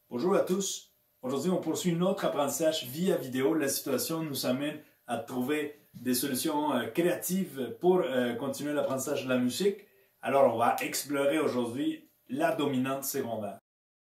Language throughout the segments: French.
Bonjour à tous. Aujourd'hui, on poursuit notre apprentissage via vidéo. La situation nous amène à trouver des solutions créatives pour continuer l'apprentissage de la musique. Alors, on va explorer aujourd'hui la dominante secondaire.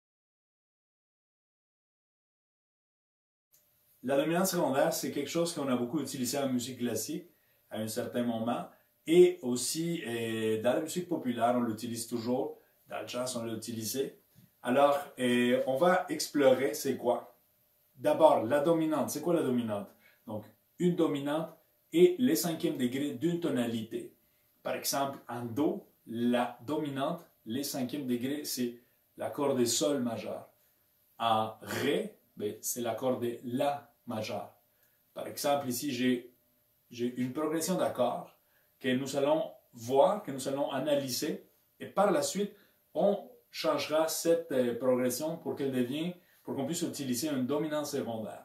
La dominante secondaire, c'est quelque chose qu'on a beaucoup utilisé en musique classique à un certain moment et aussi dans la musique populaire, on l'utilise toujours. Dans le jazz, on l'a utilisé. Alors, on va explorer c'est quoi. D'abord, la dominante. C'est quoi la dominante? Donc, une dominante et les cinquièmes degrés d'une tonalité. Par exemple, en Do, la dominante, les cinquièmes degrés, c'est l'accord de Sol majeur. En Ré, c'est l'accord de La majeur. Par exemple, ici, j'ai une progression d'accords que nous allons voir, que nous allons analyser, et par la suite, on changera cette progression pour qu'on puisse utiliser une dominante secondaire.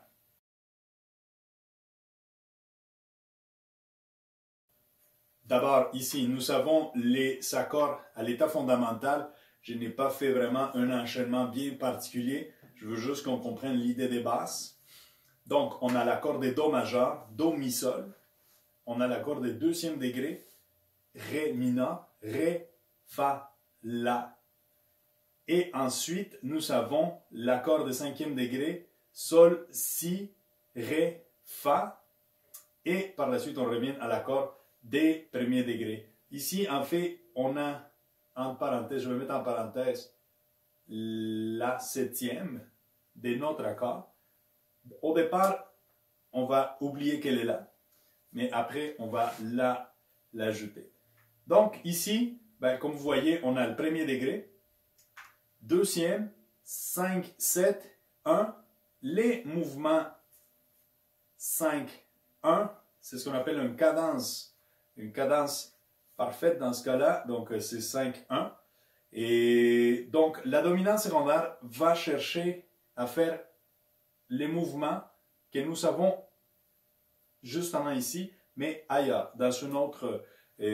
D'abord, ici, nous avons les accords à l'état fondamental. Je n'ai pas fait vraiment un enchaînement bien particulier. Je veux juste qu'on comprenne l'idée des basses. Donc, on a l'accord de Do majeur, Do, Mi, Sol. On a l'accord de deuxième degré, Ré mineur, Ré, Fa, La. Et ensuite, nous avons l'accord de cinquième degré, Sol, Si, Ré, Fa. Et par la suite, on revient à l'accord des premiers degrés. Ici, en fait, on a en parenthèse, je vais mettre en parenthèse, la septième de notre accord. Au départ, on va oublier qu'elle est là, mais après, on va l'ajouter. Donc, ici, comme vous voyez, on a le premier degré, deuxième, 5, 7, 1. Les mouvements 5, 1, c'est ce qu'on appelle une cadence parfaite dans ce cas-là. Donc, c'est 5, 1. Et donc, la dominante secondaire va chercher à faire les mouvements que nous avons justement ici, mais ailleurs, dans une autre...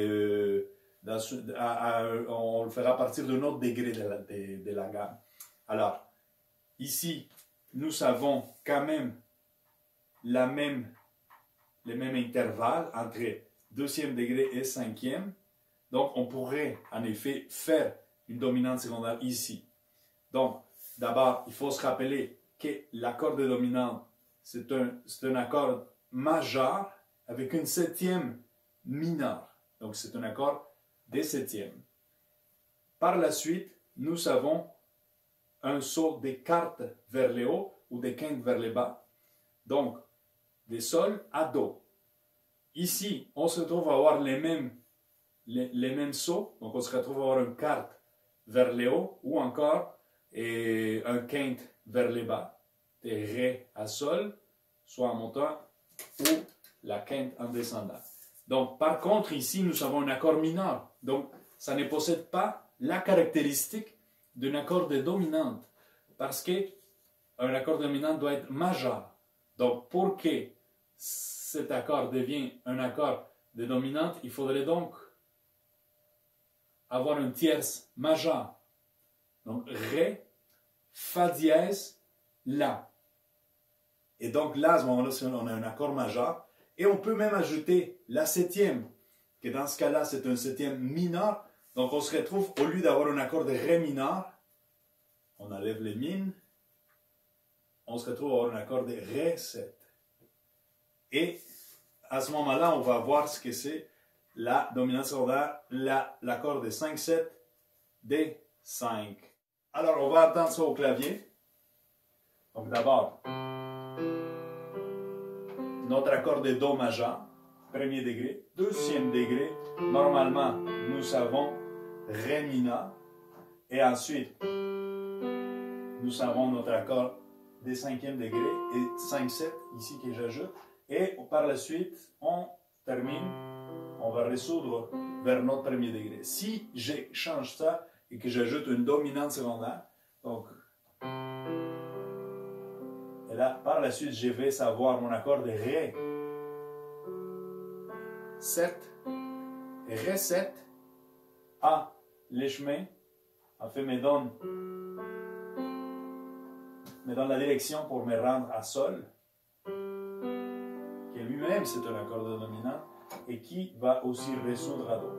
on le fera à partir d'un autre degré de la gamme. Alors, ici, nous avons quand même les mêmes intervalles entre deuxième degré et cinquième. Donc, on pourrait en effet faire une dominante secondaire ici. Donc, d'abord, il faut se rappeler que l'accord de dominante, c'est un accord majeur avec une septième mineure. Donc, c'est un accord des septièmes. Par la suite, nous avons un saut des quartes vers le haut ou des quintes vers le bas. Donc, de Sol à Do. Ici, on se retrouve à avoir les mêmes sauts. Donc, on se retrouve à avoir une quarte vers le haut ou encore un quinte vers le bas. De Ré à Sol, soit en montant ou la quinte en descendant. Donc, par contre, ici, nous avons un accord mineur. Donc, ça ne possède pas la caractéristique d'un accord de dominante. Parce qu'un accord dominant doit être majeur. Donc, pour que cet accord devienne un accord de dominante, il faudrait donc avoir une tierce majeure. Donc, Ré, Fa dièse, La. Et donc là, à ce moment-là, on a un accord majeur. Et on peut même ajouter la septième, que dans ce cas-là, c'est un septième mineur. Donc, on se retrouve, au lieu d'avoir un accord de Ré mineur, on enlève les mines, on se retrouve à avoir un accord de Ré 7. Et à ce moment-là, on va voir ce que c'est la dominante secondaire, l'accord de 5-7, D5. Alors, on va entendre ça au clavier. Donc, d'abord, notre accord de Do majeur, premier degré, deuxième degré. Normalement, nous avons Ré mineur. Et ensuite, nous avons notre accord des cinquièmes degrés et 5-7 ici que j'ajoute. Et par la suite, on termine, on va résoudre vers notre premier degré. Si je change ça et que j'ajoute une dominante secondaire, donc, et là, par la suite, je vais savoir mon accord de Ré 7, Ré 7, A, les chemins, en fait, me donne me donne la direction pour me rendre à Sol, qui lui-même c'est un accord de dominante, et qui va aussi résoudre à Do.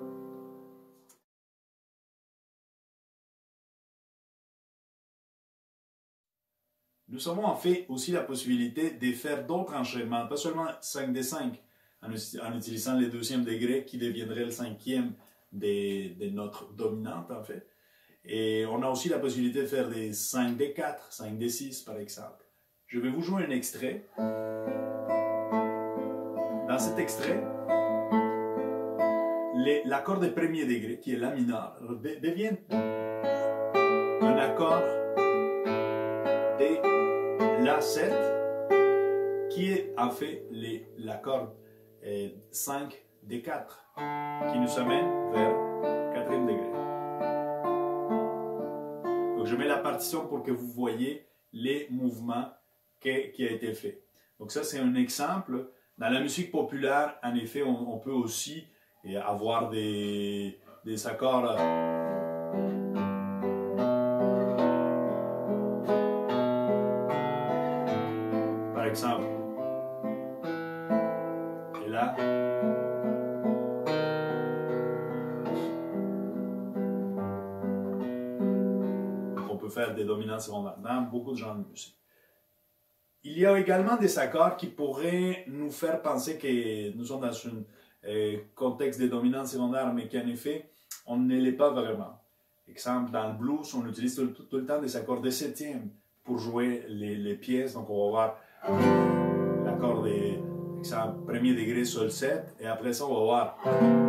Nous avons en fait aussi la possibilité de faire d'autres enchaînements, pas seulement 5D5, en utilisant les deuxièmes degrés qui deviendraient le cinquième de notre dominante en fait. Et on a aussi la possibilité de faire des 5D4, 5D6 par exemple. Je vais vous jouer un extrait. Dans cet extrait, l'accord de premier degré, qui est La mineur, devient un accord de La7, qui est en fait l'accord 5D4, qui nous amène vers 4e degré. Donc je mets la partition pour que vous voyez les mouvements qui a été fait. Donc ça c'est un exemple. Dans la musique populaire, en effet, on peut aussi avoir des accords par exemple. Et là, on peut faire des dominantes secondaires dans beaucoup de genres de musique. Il y a également des accords qui pourraient nous faire penser que nous sommes dans un contexte de dominante secondaire, mais qu'en effet, on ne l'est pas vraiment. Exemple, dans le blues, on utilise tout le temps des accords de septième pour jouer les pièces. Donc, on va voir l'accord de, exemple, premier degré, sol 7, et après ça, on va voir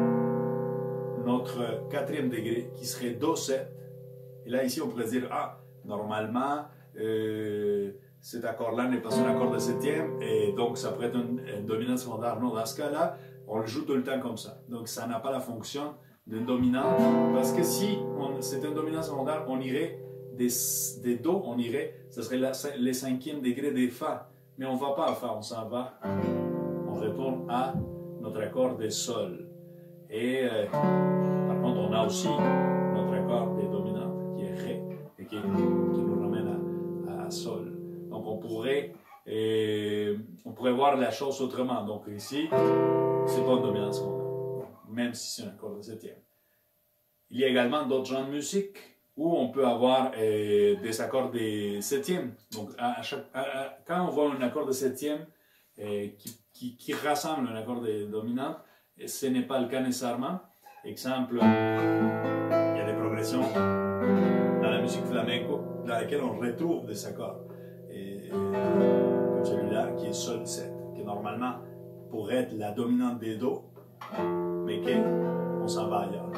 notre 4e degré qui serait do 7. Et là, ici, on pourrait dire, ah, normalement, cet accord-là n'est pas un accord de septième, et donc ça pourrait être une dominante secondaire. Non, dans ce cas-là, on le joue tout le temps comme ça. Donc ça n'a pas la fonction d'une dominante, parce que si c'était une dominante secondaire, on irait des Do, ce serait les 5e degrés des Fa. Mais on ne va pas à Fa, on s'en va, on retourne à notre accord de Sol. Et par contre, on a aussi notre accord des dominantes, qui est Ré, et qui nous ramène à Sol. Donc on pourrait voir la chose autrement. Donc ici, c'est pas une dominante secondaire, même si c'est un accord de septième. Il y a également d'autres genres de musique où on peut avoir des accords de septième. Donc quand on voit un accord de septième qui rassemble un accord de dominante, ce n'est pas le cas nécessairement. Exemple, il y a des progressions dans la musique flamenco dans laquelle on retrouve des accords. Comme celui-là qui est Sol 7, qui normalement pourrait être la dominante des Do, mais qu'on s'en va ailleurs.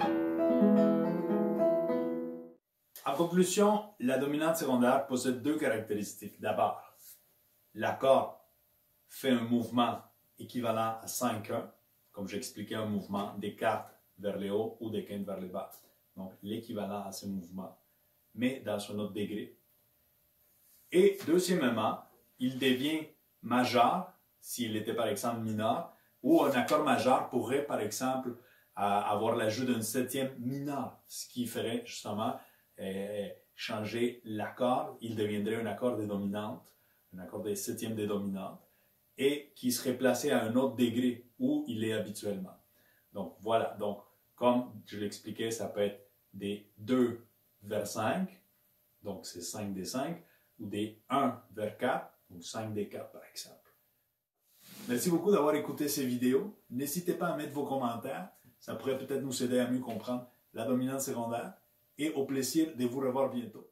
En conclusion, la dominante secondaire possède deux caractéristiques. D'abord, l'accord fait un mouvement équivalent à 5-1, comme j'expliquais, un mouvement des cartes vers le haut ou des quintes vers le bas. Donc l'équivalent à ce mouvement, mais dans un autre degré. Et deuxièmement, il devient majeur s'il était par exemple mineur, ou un accord majeur pourrait par exemple avoir l'ajout d'un septième mineur, ce qui ferait justement changer l'accord. Il deviendrait un accord de dominante, un accord de septième de dominante, et qui serait placé à un autre degré où il est habituellement. Donc voilà, donc comme je l'expliquais, ça peut être des 2 vers 5, donc c'est 5D5, ou des 1 vers 4, ou 5D4 par exemple. Merci beaucoup d'avoir écouté ces vidéos. N'hésitez pas à mettre vos commentaires, ça pourrait peut-être nous aider à mieux comprendre la dominante secondaire, et au plaisir de vous revoir bientôt.